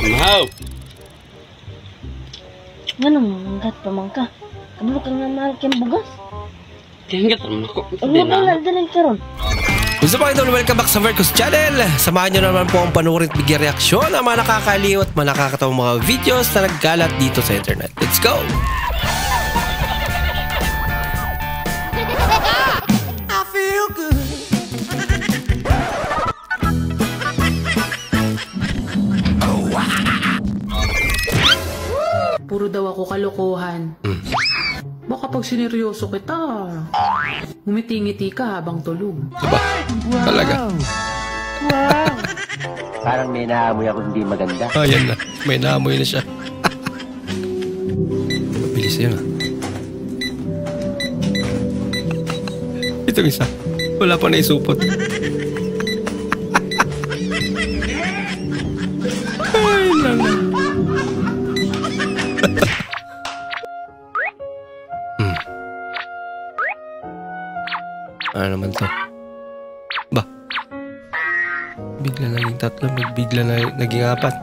Wow! Nga manggat pa man ka. Kabalo ka nga mahal kang bugas. Kaya naman ako. Ang mga naldalan ka ron. Gusto pa idol, welcome back sa Vercos Channel. Samahan nyo naman po ang panurit bigyan reaksyon ng mga nakakaliw at mga nakakatawang mga videos na nagkalat dito sa internet. Let's go! I feel good. Puro daw ako kalokohan. Baka pag sineryoso kita, ngumiti-ngiti ka habang tulog. Diba? Talaga. Wow! Parang may naamoy ako hindi maganda. Oh, yan na. May naamoy na siya. Mabilis yun, Itong isa. Wala pa naisupot. Ay, lala. Ano naman to? Ba? Bigla naging tatlo, bigla na naging apat.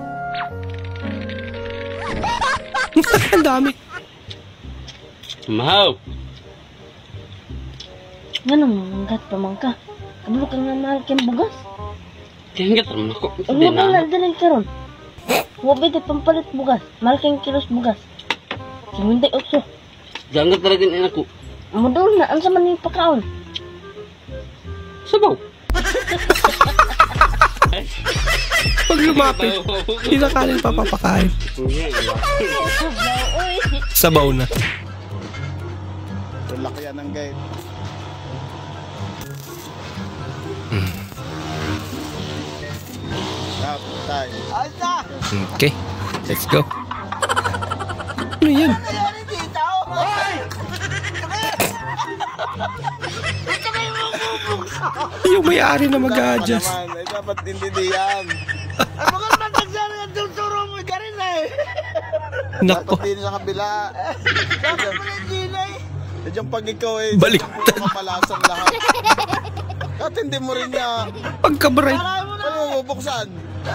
Ang dami. Wow! Nga manggat pa man ka. Kabalo ka nga mahal kang bugas. Kaya naman ako. Ang mga naldalan ka ron. Wabay di pampalit bugas. Mahal kang kilos bugas. Simunday okso. Diyan ka talaga na ako. Modul na, ang sama ni pakaon. Sabaw! Pag lumapit, hindi na kanin papapakain. Sabaw na. Laki yan ng gate. Time. Okay, let's go. Ano yan? Yung may-ari na mag-a-adjust. Ay, dapat intindihan. Ay, bakit matagsaran ang tuturo mo ka rin Nako. Dapat din sa kabila. Dapat pala din yung pag ikaw baliktad. Kapalasan lahat. At hindi mo rin niya. Pagka-bright. Ano mo buksan?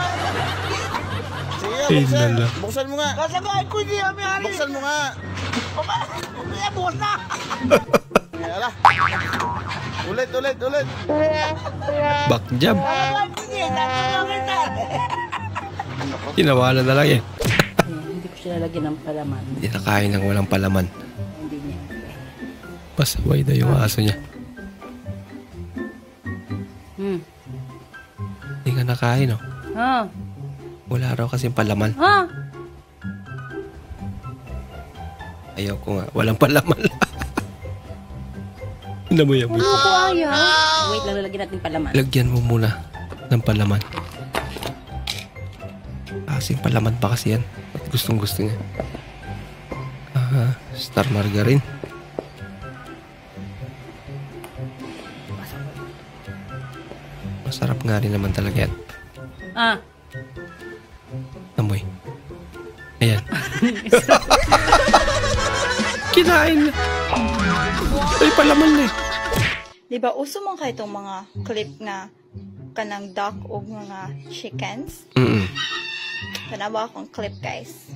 Sige, buksan. Buksan mo nga. Kasagay ko niya, may-ari. Buksan mo nga. Bukas na. Yala. Ulit. Back jab. Kasagay ko niya, tatawagin na. Tinawalan na lang eh. Hindi ko siya lalagyan ng palaman. Hindi na kain ng walang palaman. Hindi niya. Pasaway na yung aso niya. Hindi ka nakain, oh. Wala raw kasing palaman. Ayaw ko nga. Walang palaman. Inamoy. Wait lang, lalagyan natin palaman. Lagyan mo muna ng palaman. Kasing palaman pa kasi yan. At gustong gusto niya. Star margarine. Masarap nga rin naman talaga yan. Amoy. Ayan. Kinain na. Ay, palaman na eh. Diba, uso mo kayo itong mga clip nga kanang duck o mga chickens? Tanawa akong clip, guys.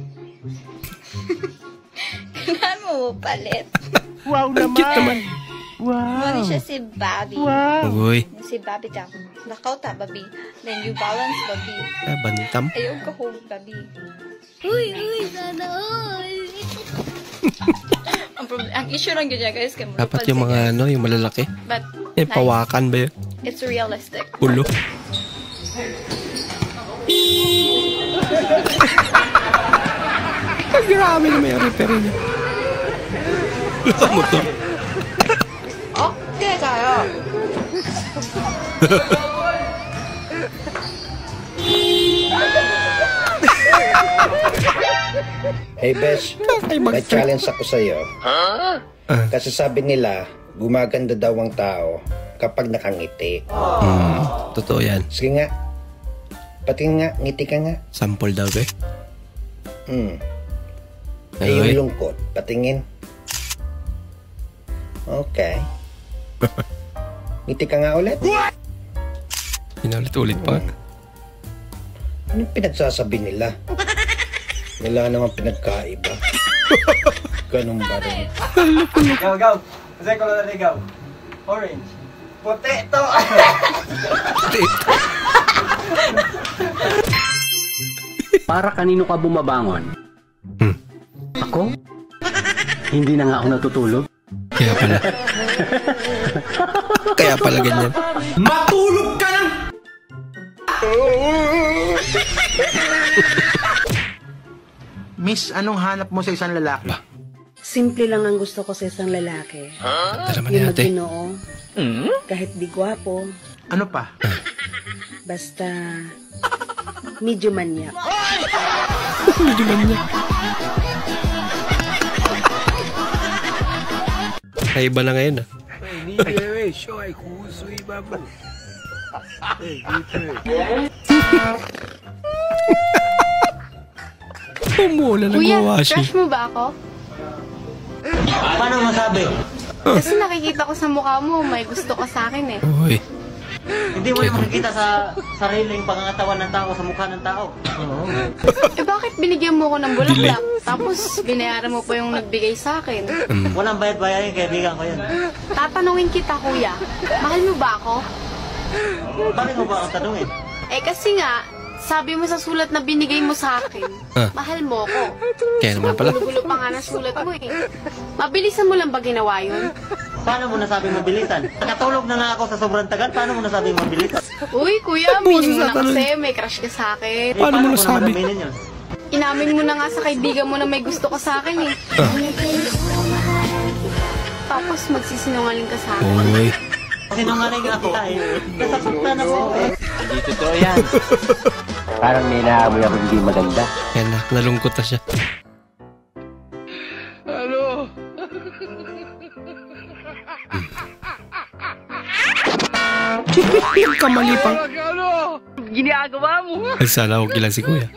Kailan mo palit? Wow Ang cute naman. Mali siya si Bobby. Uy. Si Bobby daw. Lakaw ta, Bobby. Then you balance, Bobby. Bantam. Ayaw ka home, Bobby. Uy, sana uy. Ang issue lang yun, guys. Kaya Dapat yung mga yung malalaki. But, Eh, pawakan ba yun? it's realistic. Ulo. Ay, grabe na may repair niya. Motor. Okay, tayo. Hey Besh, may challenge ako sa'yo. Kasi sabi nila, gumaganda daw ang tao kapag nakangiti. Totoo yan. Sige nga, patingin nga, ngiti ka nga. Sample daw ba? Ay, yung lungkot, patingin. Okay. Ngiti ka nga ulit. Pinaulit-ulit pa. Anong pinagsasabi nila? Wala naman pinagkaiba. Ganun ba rin? Gaw. Kasi ko na ligaw. Orange. Potato. Para kanino ka bumabangon? Ako? Hindi na nga ako natutulog. Kaya pala. Kaya pala ganyan. Matulog ka lang! Miss, anong hanap mo sa isang lalaki? Simple lang ang gusto ko sa isang lalaki. Ganda naman Yung ate. magginoo. Kahit di gwapo. Ano pa? Basta medyo manyak. Medyo manyak. Ay, iba na ngayon ah. Umula na gawashi. Crush mo ba ako? Paano masabi? Kasi nakikita ko sa mukha mo, may gusto ka sa akin eh. Uy. Hindi mo yung makikita sa sariling pangangatawan ng tao sa mukha ng tao. Eh bakit binigyan mo ko ng bulaklak? Tapos binayaran mo pa yung nagbigay sa akin. Walang bayad-bayarin, kaibigan ko yan. Tatanungin kita kuya, mahal mo ba ako? Bakit mo ba ang tanungin? Eh kasi nga, sabi mo sa sulat na binigay mo sa akin, mahal mo ko. Kaya naman pala. Gulo-gulo pa nga na sulat mo eh. Mabilisan mo lang ba ginawa yun? Paano mo nasabing mabilisan? Nakatulog na nga ako sa sobrang tagal, paano mo nasabing mabilisan? Uy kuya, aminin mo na kasi may crush ka sa akin. Paano mo nasabi? Inamin mo na nga sa kaibigan mo na may gusto ka sa akin eh. Tapos magsisinungaling ka sa akin. Uy. Sinungaling ako tayo. Nasasaktan ako. Hindi totoo yan. Parang may naamoy ako hindi maganda. Yan na, nalungkot na siya. Yung kamali pang. Ginagawa mo. Ay, sana huwag ilan si kuya.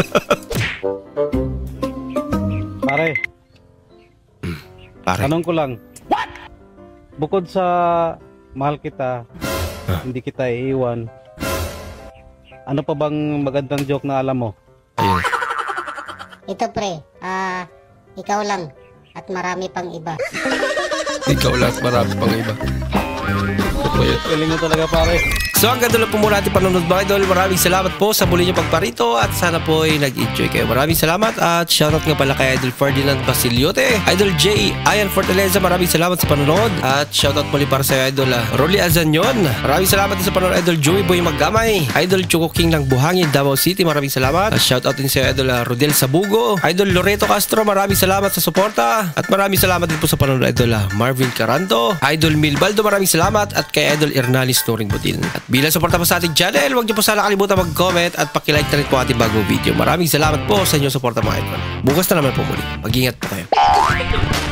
Pare, Pare. tanong ko lang. Bukod sa mahal kita, hindi kita iiwan, ano pa bang magandang joke na alam mo? Ayun. Ito pre, ikaw lang at marami pang iba. Ikaw lang, marami pang iba. Galing mo talaga pare. So hanggang doon po muna ating panonood mga idol. Maraming salamat po sa muli niyong pagparito at sana po ay nag-enjoy kayo. Maraming salamat at shoutout nga pala kay Idol Ferdinand Basiliote, Idol J. Ayan Fortaleza, maraming salamat sa panonood at shoutout muli para sa Idol Rolly Azanyon. Maraming salamat din sa panonood Idol Joey Boy Maggamay, Idol Choco King ng Buhangin, Davao City, maraming salamat. At shoutout din sa Idol Rodel Sabugo, Idol Loreto Castro, maraming salamat sa suporta at maraming salamat din po sa panonood Idol Marvin Caranto, Idol Milbaldo, maraming salamat at kay Idol Ernalis Turing Budin. At bilang suporta po sa ating channel, huwag niyo po sana kalimutan mag-comment at pakilike na rin po ating bagong video. Maraming salamat po sa inyong suporta mga idol. Bukas na naman po muli. Mag-ingat po kayo.